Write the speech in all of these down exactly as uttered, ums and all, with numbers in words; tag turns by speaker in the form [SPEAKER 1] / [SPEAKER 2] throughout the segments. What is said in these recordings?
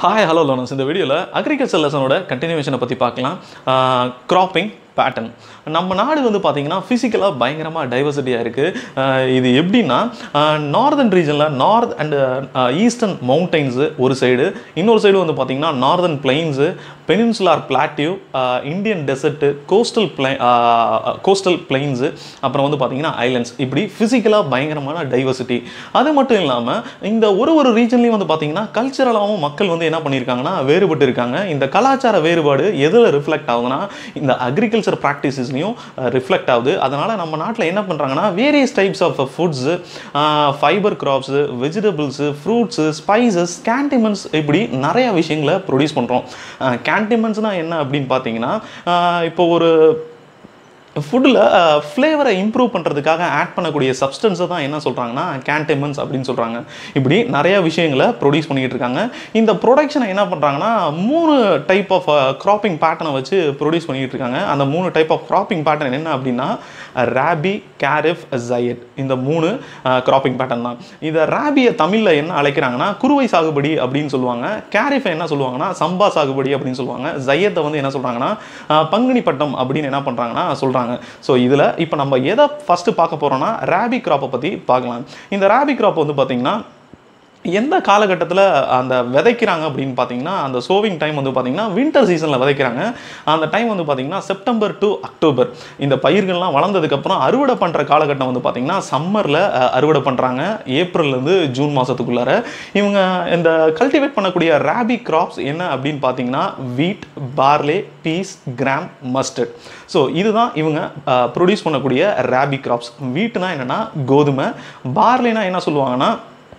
[SPEAKER 1] Hi, hello learners. In the video, agriculture lesson continuation பத்தி பார்க்கலாம். Cropping pattern. நம்ம நாடு வந்து பாத்தீங்கன்னா பிசிக்கலா பயங்கரமா டைவர்சிட்டியா இருக்கு. இது எப்படின்னா நார்தர்ன் ரீஜன்ல நார்த் அண்ட் ஈஸ்டர்ன் மவுண்டன்ஸ் ஒரு சைடு, இன்னொரு சைடு வந்து பாத்தீங்கன்னா northern plains, peninsular plateau, Indian desert, coastal plain coastal plains, அப்புறம் வந்து பாத்தீங்கன்னா ஐலண்ட்ஸ். இப்படி பிசிக்கலா பயங்கரமான டைவர்சிட்டி. அது மட்டும் இல்லாம இந்த ஒரு ஒரு ரீஜன்லயும் வந்து பாத்தீங்கன்னா கல்ச்சரலாவும் மக்கள் வந்து என்ன பண்ணிருக்காங்கன்னா வேறுபட்டு இருக்காங்க. இந்த கலாச்சார வேறுபாடு எதுல ரிஃப்ளெக்ட் ஆகுதுன்னா இந்த அக்ரிகல்ச்சர் பிராக்டிசஸ்லயும் ரிஃப்ளெக்ட் ஆகுது. அதனால நம்ம நாட்டில் என்ன பண்றாங்கன்னா various types of foods, fibre crops, vegetables, fruits, spices, condiments, இப்படி நிறைய விஷயங்களை ப்ரொடியூஸ் பண்றோம். கேண்டிமெண்ட்ஸ்னா என்ன அப்படின்னு பார்த்தீங்கன்னா இப்போ ஒரு ஃபுட்டில் ஃப்ளேவரை இம்ப்ரூவ் பண்ணுறதுக்காக ஆட் பண்ணக்கூடிய சப்ஸ்டன்ஸை தான் என்ன சொல்கிறாங்கன்னா கேண்டிமெண்ட்ஸ் அப்படின்னு சொல்கிறாங்க. இப்படி நிறைய விஷயங்களை ப்ரொடியூஸ் பண்ணிக்கிட்டு இருக்காங்க. இந்த ப்ரொடக்ஷனை என்ன பண்ணுறாங்கன்னா மூணு டைப் ஆஃப் கிராப்பிங் பேட்டர்னை வச்சு ப்ரொடியூஸ் பண்ணிக்கிட்டு இருக்காங்க. அந்த மூணு டைப் ஆஃப் கிராப்பிங் பேட்டர்ன் என்ன அப்படின்னா ராபி, கேரிஃப், ஜயட். இந்த மூணு கிராப்பிங் பேட்டர்ன் தான். இதை ராபியை தமிழில் என்ன அழைக்கிறாங்கன்னா குறுவை சாகுபடி அப்படின்னு சொல்லுவாங்க. கேரிஃபை என்ன சொல்லுவாங்கன்னா சம்பா சாகுபடி அப்படின்னு சொல்லுவாங்க. ஜயத்தை வந்து என்ன சொல்கிறாங்கன்னா பங்குனி பட்டம் அப்படின்னு என்ன பண்ணுறாங்கன்னா சொல்கிறாங்க. ஸோ இதில் இப்போ நம்ம எதை ஃபஸ்ட்டு பார்க்க போகிறோம்னா ராபி கிராப்பை பற்றி பார்க்கலாம். இந்த ராபி கிராப் வந்து பார்த்தீங்கன்னா எந்த காலகட்டத்தில் அந்த விதைக்கிறாங்க அப்படின்னு பார்த்தீங்கன்னா அந்த சோவிங் டைம் வந்து பார்த்தீங்கன்னா வின்டர் சீசனில் விதைக்கிறாங்க. அந்த டைம் வந்து பார்த்தீங்கன்னா செப்டம்பர் டு அக்டோபர். இந்த பயிர்கள்லாம் வளர்ந்ததுக்கப்புறம் அறுவடை பண்ணுற காலகட்டம் வந்து பார்த்தீங்கன்னா சம்மரில் அறுவடை பண்ணுறாங்க, ஏப்ரல்லேருந்து ஜூன் மாதத்துக்குள்ளார. இவங்க இந்த கல்டிவேட் பண்ணக்கூடிய ராபி கிராப்ஸ் என்ன அப்படின்னு பார்த்தீங்கன்னா wheat, barley, peas, gram, mustard. So இதுதான் இவங்க ப்ரொடியூஸ் பண்ணக்கூடிய ராபி கிராப்ஸ். வீட்டுனா என்னென்னா கோதுமை, பார்லேனா என்ன சொல்லுவாங்கன்னா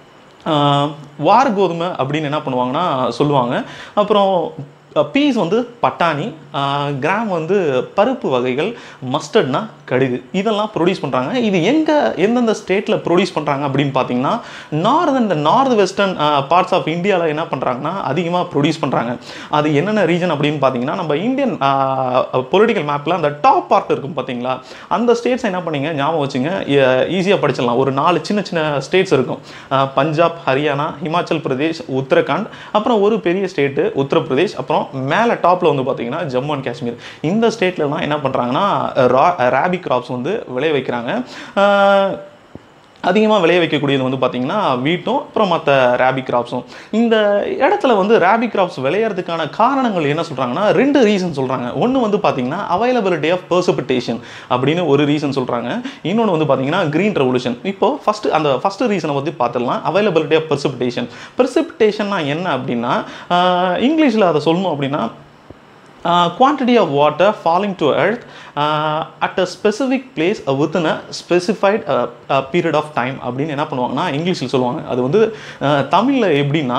[SPEAKER 1] வார் கோதுமை அப்படின்னு என்ன பண்ணுவாங்கன்னா சொல்லுவாங்க. அப்புறம் பீஸ் வந்து பட்டாணி, கிராம் வந்து பருப்பு வகைகள், மஸ்டர்ட்னா கடுகு. இதெல்லாம் ப்ரொடியூஸ் பண்ணுறாங்க. இது எங்கே எந்தெந்த ஸ்டேட்டில் ப்ரொடியூஸ் பண்ணுறாங்க அப்படின்னு பார்த்தீங்கன்னா north and north western parts of இந்தியாவில் என்ன பண்ணுறாங்கன்னா அதிகமாக ப்ரொடியூஸ் பண்ணுறாங்க. அது என்னென்ன ரீஜன் அப்படின்னு பார்த்தீங்கன்னா நம்ம இந்தியன் பொலிட்டிக்கல் மேப்பில் அந்த டாப் பார்ட் இருக்கும் பார்த்தீங்களா, அந்த ஸ்டேட்ஸ் என்ன பண்ணீங்க ஞாபகம் வச்சுங்க, ஈஸியாக படிச்சிடலாம். ஒரு நாலு சின்ன சின்ன ஸ்டேட்ஸ் இருக்கும். பஞ்சாப், ஹரியானா, ஹிமாச்சல் பிரதேஷ், உத்தரகாண்ட், அப்புறம் ஒரு பெரிய ஸ்டேட்டு உத்தரப்பிரதேஷ், அப்புறம் மேலே டாப்பில் வந்து பார்த்தீங்கன்னா ஜம்மு அண்ட் காஷ்மீர். இந்த ஸ்டேட்டில் தான் என்ன பண்ணுறாங்கன்னா ராபி கிராப்ஸ் வந்து விளைய வைக்கிறாங்க. அதிகமாக விளைய வைக்கக்கூடியது வந்து பார்த்தீங்கன்னா வீட்டும் அப்புறம் மற்ற ராபி கிராப்ஸும். இந்த இடத்துல வந்து ராபி கிராப்ஸ் விளையிறதுக்கான காரணங்கள் என்ன சொல்கிறாங்கன்னா ரெண்டு ரீசன் சொல்கிறாங்க. ஒன்று வந்து பார்த்தீங்கன்னா அவைலபிலிட்டி ஆஃப் பெர்சிபிட்டேஷன் அப்படின்னு ஒரு ரீசன் சொல்கிறாங்க. இன்னொன்று வந்து பார்த்தீங்கன்னா கிரீன் ரெவல்யூஷன். இப்போ ஃபஸ்ட்டு அந்த ஃபஸ்ட்டு ரீசனை பற்றி பார்த்துடலாம். Availability of பெர்சிபிட்டேஷன். பெர்சிபிட்டேஷன்னா என்ன அப்படின்னா இங்கிலீஷில் அதை சொல்லணும் அப்படின்னா Uh, quantity of water falling to earth uh, at a specific place uh, within a specified uh, uh, period of time அப்படின்னு என்ன பண்ணுவாங்கன்னா இங்கிலீஷில் சொல்லுவாங்க. அது வந்து தமிழில் எப்படின்னா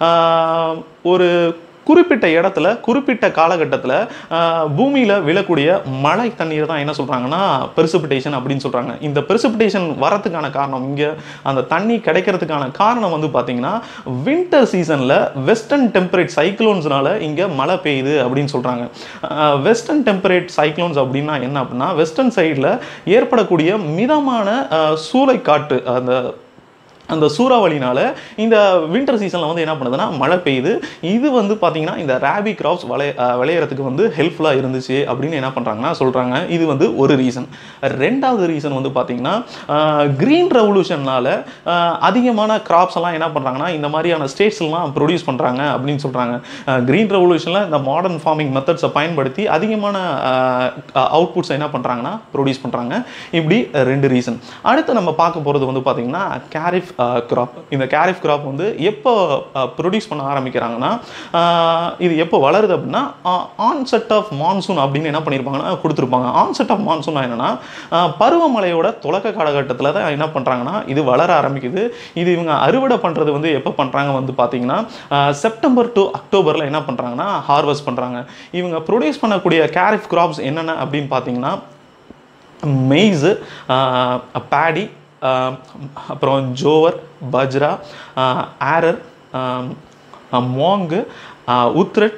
[SPEAKER 1] ஒரு குறிப்பிட்ட இடத்துல குறிப்பிட்ட காலகட்டத்தில் பூமியில் விழக்கூடிய மழை தண்ணீர் தான் என்ன சொல்கிறாங்கன்னா பெர்சிபிட்டேஷன் அப்படின்னு சொல்கிறாங்க. இந்த பெர்சிபிட்டேஷன் வரதுக்கான காரணம், இங்கே அந்த தண்ணி கிடைக்கிறதுக்கான காரணம் வந்து பார்த்தீங்கன்னா வின்டர் சீசனில் வெஸ்டர்ன் டெம்பரேட் சைக்ளோன்ஸ்னால இங்கே மழை பெய்யுது அப்படின்னு சொல்கிறாங்க. வெஸ்டர்ன் டெம்பரேட் சைக்ளோன்ஸ் அப்படின்னா என்ன அப்படின்னா வெஸ்டர்ன் சைடில் ஏற்படக்கூடிய மிதமான சூறைக்காற்று, அந்த அந்த சூறாவளினால இந்த வின்டர் சீசனில் வந்து என்ன பண்ணுதுன்னா மழை பெய்யுது. இது வந்து பார்த்தீங்கன்னா இந்த ராபி கிராப்ஸ் விளைய விளையிறதுக்கு வந்து ஹெல்ப்ஃபுல்லாக இருந்துச்சு அப்படின்னு என்ன பண்ணுறாங்கன்னா சொல்கிறாங்க. இது வந்து ஒரு ரீசன். ரெண்டாவது ரீசன் வந்து பார்த்தீங்கன்னா க்ரீன் ரெவல்யூஷனால் அதிகமான கிராப்ஸ் எல்லாம் என்ன பண்ணுறாங்கன்னா இந்த மாதிரியான ஸ்டேட்ஸ்லாம் ப்ரொடியூஸ் பண்ணுறாங்க அப்படின்னு சொல்கிறாங்க. க்ரீன் ரெவல்யூஷனில் இந்த மாடர்ன் ஃபார்மிங் மெத்தட்ஸை பயன்படுத்தி அதிகமான அவுட்புட்ஸை என்ன பண்ணுறாங்கன்னா ப்ரொடியூஸ் பண்ணுறாங்க. இப்படி ரெண்டு ரீசன். அடுத்து நம்ம பார்க்க போகிறது வந்து பார்த்தீங்கன்னா கேரிஃப் கிராப். இந்த கேரிஃப் கிராப் வந்து எப்போ ப்ரொடியூஸ் பண்ண ஆரம்பிக்கிறாங்கன்னா இது எப்போ வளருது அப்படின்னா ஆன்செட் ஆஃப் மான்சூன் அப்படின்னு என்ன பண்ணியிருப்பாங்கன்னா கொடுத்துருப்பாங்க. ஆன்செட் ஆஃப் மான்சூன் என்னன்னா பருவமழையோட தொடக்க காலகட்டத்தில் தான் என்ன பண்ணுறாங்கன்னா இது வளர ஆரம்பிக்குது. இது இவங்க அறுவடை பண்ணுறது வந்து எப்போ பண்ணுறாங்க வந்து பார்த்தீங்கன்னா செப்டம்பர் டு அக்டோபரில் என்ன பண்ணுறாங்கன்னா ஹார்வெஸ்ட் பண்ணுறாங்க. இவங்க ப்ரொடியூஸ் பண்ணக்கூடிய கேரிஃப் கிராப்ஸ் என்னென்ன அப்படின்னு பார்த்தீங்கன்னா மெய்ஸு, பேடி, அப்புறம் jowar, bajra, arhar, moong, urad,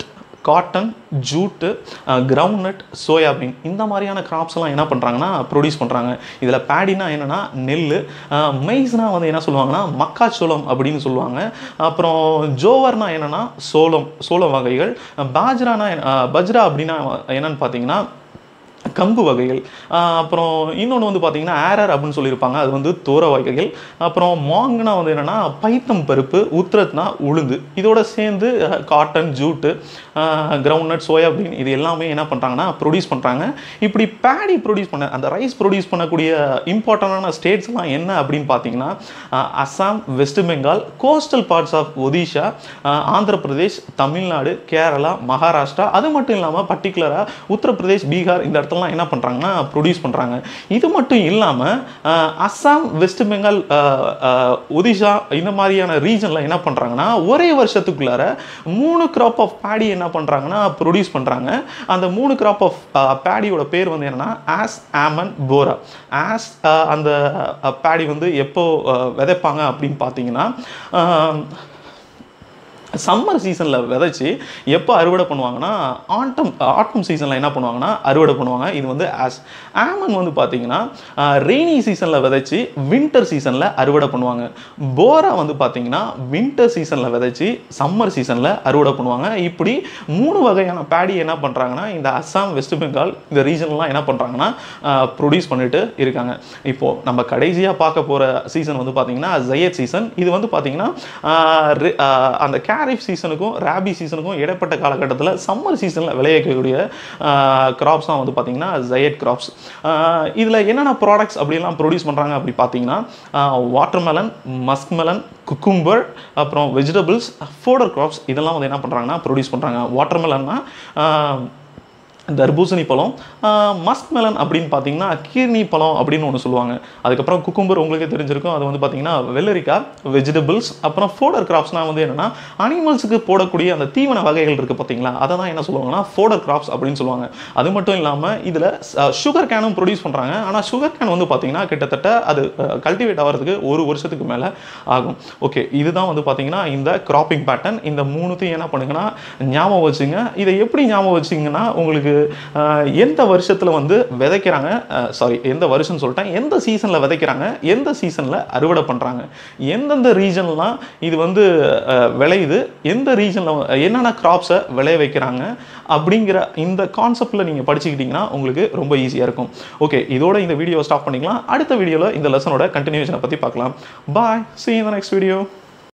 [SPEAKER 1] cotton, jute, groundnut, soybean இந்த மாதிரியான கிராப்ஸ்லாம் என்ன பண்ணுறாங்கன்னா ப்ரொடியூஸ் பண்ணுறாங்க. இதில் பேடினா என்னென்னா நெல், மெய்ஸ்னா வந்து என்ன சொல்லுவாங்கன்னா மக்காச்சோளம் அப்படின்னு சொல்லுவாங்க. அப்புறம் ஜோவர்னா என்னென்னா சோளம் சோளம் வகைகள். பாஜ்ரானா பஜ்ரா அப்படின்னா என்னன்னு பார்த்தீங்கன்னா கம்பு வகைகள். அப்புறம் இன்னொன்று வந்து பார்த்தீங்கன்னா ஆரர் அப்படின்னு சொல்லியிருப்பாங்க, அது வந்து தோர வகைகள். அப்புறம் மாங்குனா வந்து என்னென்னா பைத்தம் பருப்பு, உத்ரத்னா உளுந்து. இதோட சேர்ந்து காட்டன், ஜூட்டு, கிரவுண்ட்நட், சோயாபீன் இது எல்லாமே என்ன பண்ணுறாங்கன்னா ப்ரொடியூஸ் பண்ணுறாங்க. இப்படி பேடி ப்ரொடியூஸ் பண்ண அந்த ரைஸ் ப்ரொடியூஸ் பண்ணக்கூடிய இம்பார்ட்டண்டான ஸ்டேட்ஸ்லாம் என்ன அப்படின்னு பார்த்தீங்கன்னா Assam, West Bengal, coastal parts of Odisha, Andhra Pradesh, Tamil Nadu, Kerala, Maharashtra, அது மட்டும் இல்லாமல் பர்டிகுலராக உத்தரப்பிரதேஷ், பீகார் இந்த இடத்துல என்ன பண்றாங்கன்னா ப்ரொடியூஸ் பண்றாங்க. இது மட்டும் இல்லாம அஸ்ஸாம், வெஸ்ட் பெங்கால், ஒடிஷா இந்த மாதிரியான ரீஜன்ல என்ன பண்றாங்கன்னா ஒரே வருஷத்துக்குள்ளார மூணு கிராப் ஆஃப் பேடி என்ன பண்றாங்கன்னா ப்ரொடியூஸ் பண்றாங்க. அந்த மூணு கிராப் ஆஃப் பேடியோட பேர் வந்து என்னன்னா ஆஸ், ஆமன், போரா. ஆஸ் அந்த பேடி வந்து எப்போ விதைப்பாங்க அப்படின்னு பார்த்தீங்கன்னா சம்மர் சீசனில் விதைச்சி எப்போ அறுவடை பண்ணுவாங்கன்னா ஆட்டம் ஆட்டம் சீசனில் என்ன பண்ணுவாங்கன்னா அறுவடை பண்ணுவாங்க. இது வந்து ஆஸ். ஆமன் வந்து பார்த்தீங்கன்னா ரெய்னி சீசனில் விதைச்சி வின்டர் சீசனில் அறுவடை பண்ணுவாங்க. போரா வந்து பார்த்தீங்கன்னா வின்டர் சீசனில் விதைச்சி சம்மர் சீசனில் அறுவடை பண்ணுவாங்க. இப்படி மூணு வகையான பேடி என்ன பண்ணுறாங்கன்னா இந்த அஸ்ஸாம், வெஸ்ட் பெங்கால் இந்த ரீஜன்லாம் என்ன பண்ணுறாங்கன்னா ப்ரொடியூஸ் பண்ணிட்டு இருக்காங்க. இப்போது நம்ம கடைசியாக பார்க்க போகிற சீசன் வந்து பார்த்தீங்கன்னா ஜயத் சீசன். இது வந்து பார்த்தீங்கன்னா அந்த கே காரிஃப் சீசனுக்கும் ராபி சீசனுக்கும் இடைப்பட்ட காலகட்டத்தில் சம்மர் சீசனில் விளைவிக்கக்கூடிய கிராப்ஸ் தான் வந்து பார்த்தீங்கன்னா ஜயட் கிராப்ஸ். இதில் என்னென்ன ப்ராடக்ட்ஸ் அப்படிலாம் ப்ரொடியூஸ் பண்ணுறாங்க அப்படி பார்த்தீங்கன்னா வாட்டர்மெலன், மஸ்க்மெலன், குக்கும்பர், அப்புறம் வெஜிடபிள்ஸ், ஃபோடர் கிராப்ஸ் இதெல்லாம் வந்து என்ன பண்ணுறாங்கன்னா ப்ரொடியூஸ் பண்ணுறாங்க. வாட்டர்மெலன்னா தர்பூசணி பழம், மஸ்க் மெலன் அப்படின்னு பார்த்தீங்கன்னா கீர்னி பழம் அப்படின்னு ஒன்று சொல்லுவாங்க. அதுக்கப்புறம் குக்கும்பர் உங்களுக்கே தெரிஞ்சிருக்கும், அது வந்து பார்த்தீங்கன்னா வெள்ளரிக்காய், வெஜிடபிள்ஸ். அப்புறம் ஃபோடர் கிராப்ஸ்னால் வந்து என்னென்னா அனிமல்ஸுக்கு போடக்கூடிய அந்த தீவன வகைகள் இருக்குது பார்த்தீங்களா, அதை தான் என்ன சொல்லுவாங்கன்னா ஃபோடர் கிராப்ஸ் அப்படின்னு சொல்லுவாங்க. அது மட்டும் இல்லாமல் இதில் சுகர் கேனும் ப்ரொடியூஸ் பண்ணுறாங்க. ஆனால் சுகர் கேன் வந்து பார்த்தீங்கன்னா கிட்டத்தட்ட அது கல்டிவேட் ஆகிறதுக்கு ஒரு வருஷத்துக்கு மேலே ஆகும். ஓகே, இதுதான் வந்து பார்த்தீங்கன்னா இந்த கிராப்பிங் பேட்டர்ன். இந்த மூணுத்தையும் என்ன பண்ணுங்கன்னா ஞாபகம் வச்சுங்க. இதை எப்படி ஞாபகம் வச்சிங்கன்னா உங்களுக்கு எந்த வருஷத்தில் வந்து விதைக்கிறாங்க, சாரி எந்த வருஷம் சொல்லிட்டேன், எந்த சீசனில் விதைக்கிறாங்க, எந்த சீசனில் அறுவடை பண்ணுறாங்க, எந்தெந்த ரீஜன்லாம் இது வந்து விளையுது, எந்த ரீஜனில் என்னென்ன கிராப்ஸை விளைய வைக்கிறாங்க அப்படிங்கிற இந்த கான்செப்டில் நீங்கள் படிச்சுக்கிட்டிங்கன்னா உங்களுக்கு ரொம்ப ஈஸியாக இருக்கும். ஓகே, இதோட இந்த வீடியோவை ஸ்டாப் பண்ணிக்கலாம். அடுத்த வீடியோவில் இந்த லெசனோட கண்டினியூஷனை பற்றி பார்க்கலாம். பாய், see you in the next video.